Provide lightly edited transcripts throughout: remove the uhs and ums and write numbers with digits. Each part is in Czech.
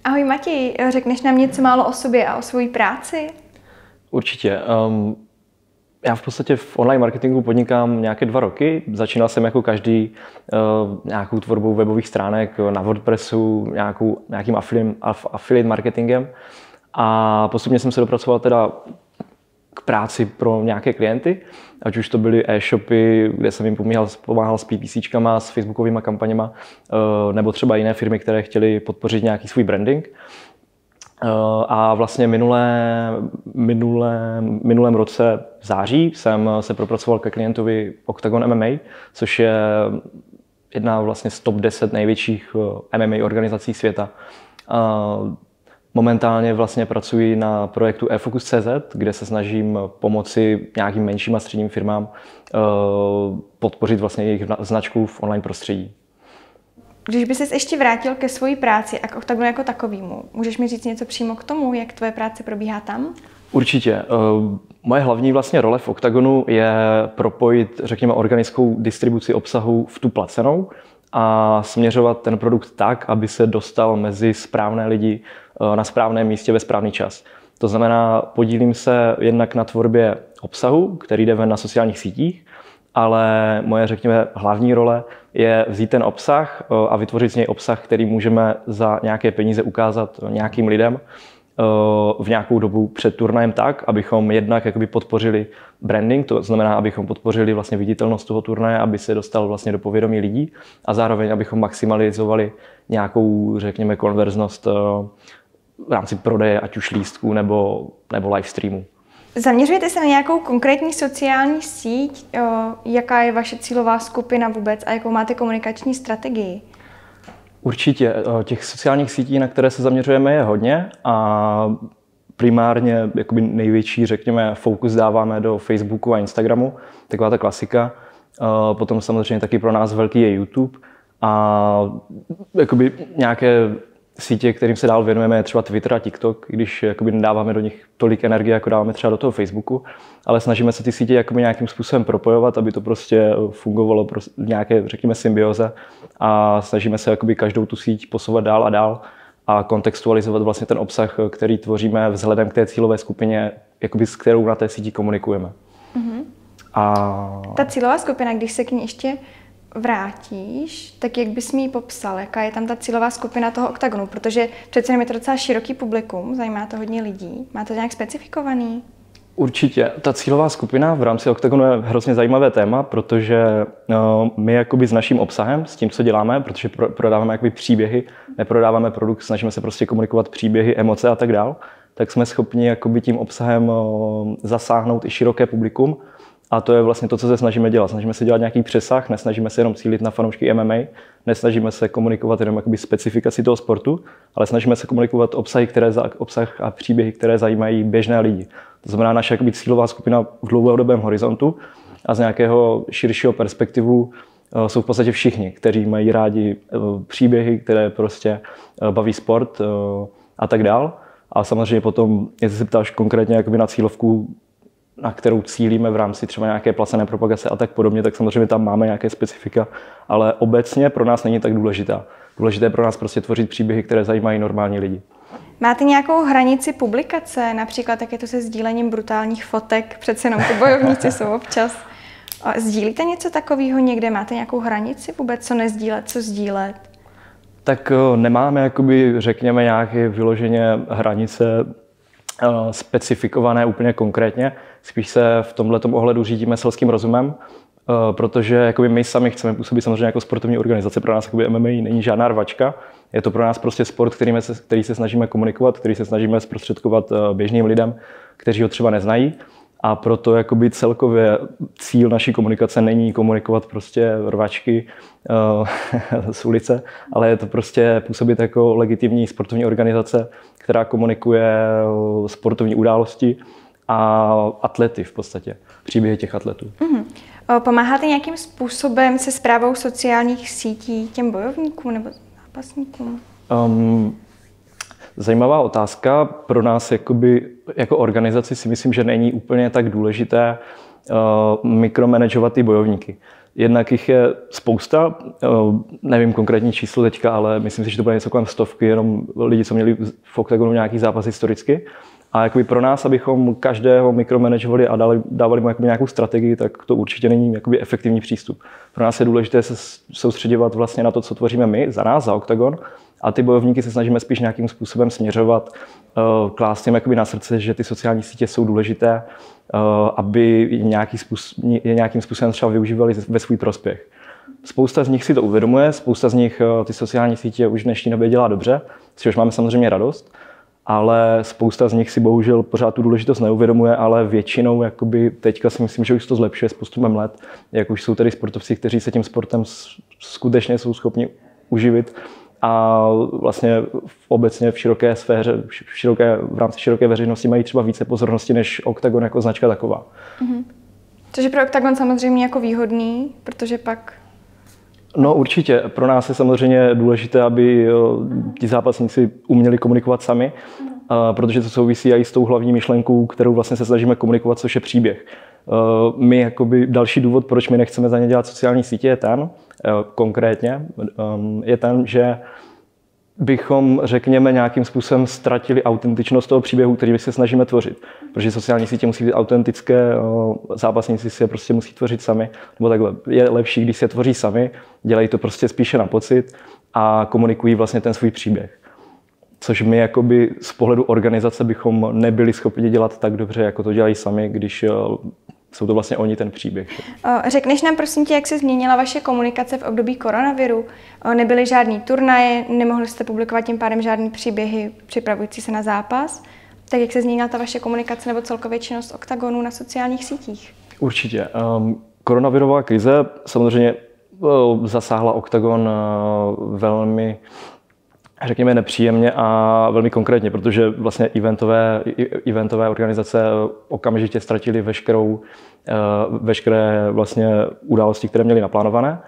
Ahoj Matěj, řekneš nám něco málo o sobě a o své práci? Určitě. Já v podstatě v online marketingu podnikám nějaké 2 roky. Začínal jsem jako každý nějakou tvorbou webových stránek na WordPressu, nějakým affiliate marketingem. A postupně jsem se dopracoval teda k práci pro nějaké klienty, ať už to byly e-shopy, kde jsem jim pomáhal s PPCčkama, s facebookovými kampaněma, nebo třeba jiné firmy, které chtěly podpořit nějaký svůj branding. A vlastně minulém roce v září jsem se propracoval ke klientovi Octagon MMA, což je jedna vlastně z top 10 největších MMA organizací světa. Momentálně vlastně pracuji na projektu eFocus.cz, kde se snažím pomoci nějakým menším a středním firmám podpořit vlastně jejich značku v online prostředí. Když by ses ještě vrátil ke své práci a k Octagonu jako takovému, můžeš mi říct něco přímo k tomu, jak tvoje práce probíhá tam? Určitě. Moje hlavní vlastně role v Octagonu je propojit, řekněme, organickou distribuci obsahu v tu placenou a směřovat ten produkt tak, aby se dostal mezi správné lidi na správném místě ve správný čas. To znamená, podílím se jednak na tvorbě obsahu, který jde ven na sociálních sítích, ale moje, řekněme, hlavní role je vzít ten obsah a vytvořit z něj obsah, který můžeme za nějaké peníze ukázat nějakým lidem v nějakou dobu před turnajem tak, abychom jednak jakoby podpořili branding, to znamená, abychom podpořili vlastně viditelnost toho turnaje, aby se dostal vlastně do povědomí lidí a zároveň, abychom maximalizovali nějakou, řekněme, konverznost v rámci prodeje, ať už lístků nebo live streamu. Zaměřujete se na nějakou konkrétní sociální síť? Jaká je vaše cílová skupina vůbec a jakou máte komunikační strategii? Určitě. Těch sociálních sítí, na které se zaměřujeme, je hodně a primárně jakoby největší, řekněme, fokus dáváme do Facebooku a Instagramu, taková ta klasika. Potom samozřejmě taky pro nás velký je YouTube a jakoby nějaké sítě, kterým se dál věnujeme, je třeba Twitter a TikTok, když jakoby nedáváme do nich tolik energie, jako dáváme třeba do toho Facebooku, ale snažíme se ty sítě jakoby nějakým způsobem propojovat, aby to prostě fungovalo v nějaké, řekněme, symbioze a snažíme se jakoby každou tu síť posouvat dál a dál a kontextualizovat vlastně ten obsah, který tvoříme vzhledem k té cílové skupině, jakoby s kterou na té síti komunikujeme. Mm-hmm. Ta cílová skupina, když se k ní ještě vrátíš, tak jak bys mi ji popsal? Jaká je tam ta cílová skupina toho Octagonu? Protože přece je to docela široký publikum, zajímá to hodně lidí. Má to nějak specifikovaný? Určitě. Ta cílová skupina v rámci Octagonu je hrozně zajímavé téma, protože my jakoby s naším obsahem, s tím, co děláme, protože prodáváme jakoby příběhy, neprodáváme produkt, snažíme se prostě komunikovat příběhy, emoce a tak dál, tak jsme schopni jakoby tím obsahem zasáhnout i široké publikum. A to je vlastně to, co se snažíme dělat. Snažíme se dělat nějaký přesah, nesnažíme se jenom cílit na fanoušky MMA, nesnažíme se komunikovat jenom jakoby specifikaci toho sportu, ale snažíme se komunikovat obsah a příběhy, které zajímají běžné lidi. To znamená, naše jakoby cílová skupina v dlouhodobém horizontu a z nějakého širšího perspektivu jsou v podstatě všichni, kteří mají rádi příběhy, které prostě baví sport a tak dál. A samozřejmě potom, jestli se ptáš konkrétně jakoby na cílovku, na kterou cílíme v rámci třeba nějaké placené propagace a tak podobně, tak samozřejmě tam máme nějaké specifika, ale obecně pro nás není tak důležitá. Důležité je pro nás prostě tvořit příběhy, které zajímají normální lidi. Máte nějakou hranici publikace, například jak je to se sdílením brutálních fotek, přece jenom ty bojovníci jsou občas. Sdílíte něco takového někde? Máte nějakou hranici vůbec, co nezdílet, co sdílet? Tak nemáme, jakoby, řekněme, nějaké vyloženě hranice specifikované úplně konkrétně. Spíš se v tomhletom ohledu řídíme selským rozumem, protože jakoby my sami chceme působit samozřejmě jako sportovní organizace. Pro nás jakoby MMA není žádná rvačka. Je to pro nás prostě sport, který se snažíme komunikovat, který se snažíme zprostředkovat běžným lidem, kteří ho třeba neznají. A proto jakoby celkově cíl naší komunikace není komunikovat prostě rvačky z ulice, ale je to prostě působit jako legitimní sportovní organizace, která komunikuje sportovní události a atlety v podstatě, příběhy těch atletů. Mm-hmm. Pomáháte nějakým způsobem se správou sociálních sítí těm bojovníkům nebo zápasníkům? Zajímavá otázka. Pro nás jakoby, jako organizaci si myslím, že není úplně tak důležité mikromanagovat ty bojovníky. Jednak jich je spousta, nevím konkrétní číslo teďka, ale myslím si, že to bude něco kolem 100, jenom lidi, co měli v Octagonu nějaký zápas historicky. A jakoby pro nás, abychom každého mikromanagovali a dávali mu nějakou strategii, tak to určitě není jakoby efektivní přístup. Pro nás je důležité se soustředěvat vlastně na to, co tvoříme my, za nás, za Octagon, a ty bojovníky se snažíme spíš nějakým způsobem směřovat, klást jim jakoby na srdce, že ty sociální sítě jsou důležité, aby je nějakým způsobem třeba využívali ve svůj prospěch. Spousta z nich si to uvědomuje, spousta z nich ty sociální sítě už v dnešní době dělá dobře, z čehož máme samozřejmě radost, ale spousta z nich si bohužel pořád tu důležitost neuvědomuje, ale většinou jakoby teďka si myslím, že už to zlepšuje s postupem let, jak už jsou tady sportovci, kteří se tím sportem skutečně jsou schopni uživit a vlastně obecně v široké sféře, v rámci široké veřejnosti mají třeba více pozornosti než Octagon jako značka taková. Mm-hmm. Což je pro Octagon samozřejmě jako výhodný, protože pak... No určitě. Pro nás je samozřejmě důležité, aby ti zápasníci uměli komunikovat sami, protože to souvisí i s tou hlavní myšlenkou, kterou vlastně se snažíme komunikovat, což je příběh. My jakoby další důvod, proč my nechceme za ně dělat sociální sítě, je ten, konkrétně, je ten, že bychom, řekněme, nějakým způsobem ztratili autentičnost toho příběhu, který se snažíme tvořit. Protože sociální sítě musí být autentické, zápasníci si je prostě musí tvořit sami. Nebo takhle, je lepší, když si je tvoří sami, dělají to prostě spíše na pocit a komunikují vlastně ten svůj příběh. Což my jakoby z pohledu organizace bychom nebyli schopni dělat tak dobře, jako to dělají sami, když jsou to vlastně oni ten příběh. Řekneš nám prosím tě, jak se změnila vaše komunikace v období koronaviru? Nebyly žádný turnaje, nemohli jste publikovat tím pádem žádný příběhy připravující se na zápas? Tak jak se změnila ta vaše komunikace nebo celkově činnost Octagonu na sociálních sítích? Určitě. Koronavirová krize samozřejmě zasáhla Octagon velmi, řekněme, nepříjemně a velmi konkrétně, protože vlastně eventové organizace okamžitě ztratily veškeré vlastně události, které měly naplánované.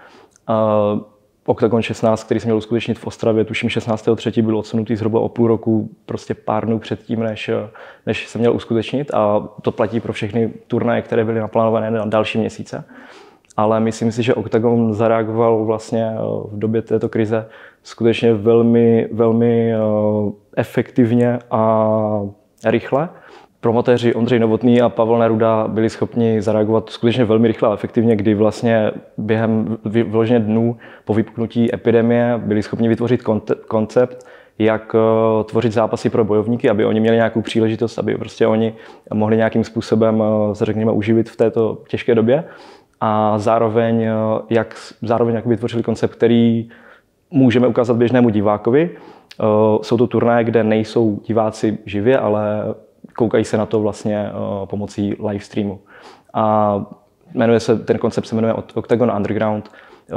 Octagon 16, který se měl uskutečnit v Ostravě, tuším 16.3. byl odsunutý zhruba o půl roku, prostě pár dnů předtím, než se měl uskutečnit, a to platí pro všechny turnaje, které byly naplánované na další měsíce. Ale myslím si, že Octagon zareagoval vlastně v době této krize skutečně velmi, velmi efektivně a rychle. Promotéři Ondřej Novotný a Pavel Neruda byli schopni zareagovat skutečně velmi rychle a efektivně, kdy vlastně během vyloženě dnů po vypuknutí epidemie byli schopni vytvořit koncept, jak tvořit zápasy pro bojovníky, aby oni měli nějakou příležitost, aby prostě oni mohli nějakým způsobem se, řekněme, uživit v této těžké době. A zároveň vytvořili koncept, který můžeme ukázat běžnému divákovi. Jsou to turnaje, kde nejsou diváci živě, ale koukají se na to vlastně pomocí live streamu. A ten koncept se jmenuje Octagon Underground.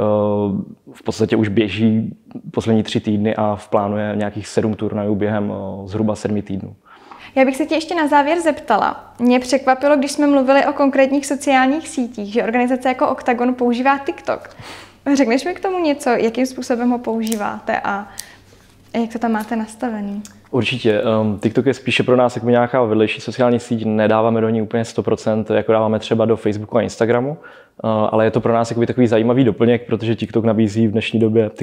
V podstatě už běží poslední 3 týdny a v plánu je nějakých 7 turnajů během zhruba 7 týdnů. Já bych se tě ještě na závěr zeptala. Mě překvapilo, když jsme mluvili o konkrétních sociálních sítích, že organizace jako Octagon používá TikTok. Řekneš mi k tomu něco, jakým způsobem ho používáte a jak to tam máte nastavený? Určitě. TikTok je spíše pro nás jako nějaká vedlejší sociální síť, nedáváme do ní úplně 100%, jako dáváme třeba do Facebooku a Instagramu, ale je to pro nás takový zajímavý doplněk, protože TikTok nabízí v dnešní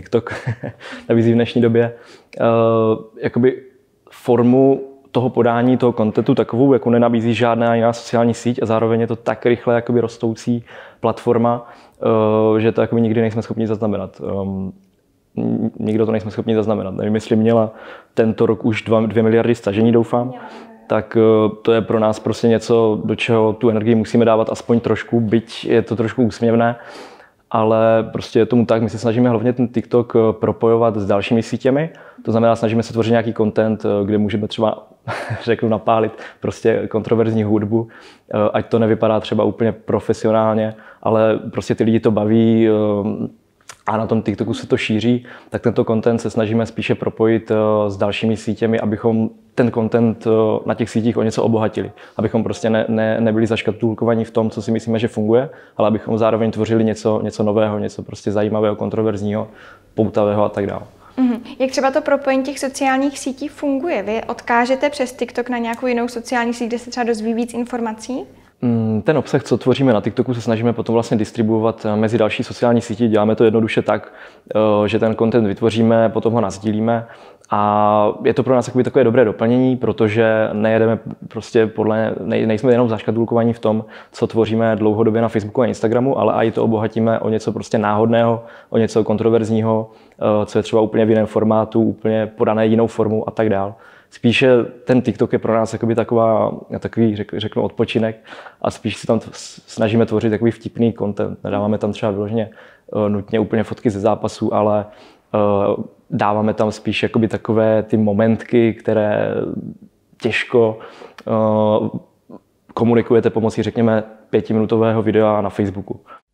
době jakoby formu toho podání, toho kontentu takovou, jako nenabízí žádná jiná sociální síť, a zároveň je to tak rychle jakoby rostoucí platforma, že to jakoby nikdy nejsme schopni zaznamenat. Nikdo to nejsme schopni zaznamenat. Nevím, jestli měla tento rok už 2 miliardy stažení, doufám, tak to je pro nás prostě něco, do čeho tu energii musíme dávat aspoň trošku, byť je to trošku úsměvné, ale prostě je tomu tak. My se snažíme hlavně ten TikTok propojovat s dalšími sítěmi, to znamená, snažíme se tvořit nějaký content, kde můžeme třeba, řeknu, napálit prostě kontroverzní hudbu, ať to nevypadá třeba úplně profesionálně, ale prostě ty lidi to baví a na tom TikToku se to šíří, tak tento content se snažíme spíše propojit s dalšími sítěmi, abychom ten content na těch sítích o něco obohatili. Abychom prostě nebyli zaškatulkovaní v tom, co si myslíme, že funguje, ale abychom zároveň tvořili něco nového, něco prostě zajímavého, kontroverzního, poutavého a tak dále. Jak třeba to propojení těch sociálních sítí funguje? Vy odkážete přes TikTok na nějakou jinou sociální síť, kde se třeba dozví víc informací? Ten obsah, co tvoříme na TikToku, se snažíme potom vlastně distribuovat mezi další sociální sítě. Děláme to jednoduše tak, že ten content vytvoříme, potom ho nasdílíme a je to pro nás takové dobré doplnění, protože nejedeme prostě nejsme jenom zaškatulkovaní v tom, co tvoříme dlouhodobě na Facebooku a Instagramu, ale i to obohatíme o něco prostě náhodného, o něco kontroverzního, co je třeba úplně v jiném formátu, úplně podané jinou formou a tak dál. Spíše ten TikTok je pro nás takový řeknu odpočinek a spíš si tam snažíme tvořit takový vtipný content. Nedáváme tam třeba vyloženě nutně úplně fotky ze zápasů, ale dáváme tam spíš jakoby takové ty momentky, které těžko komunikujete pomocí, řekněme, 5minutového videa na Facebooku.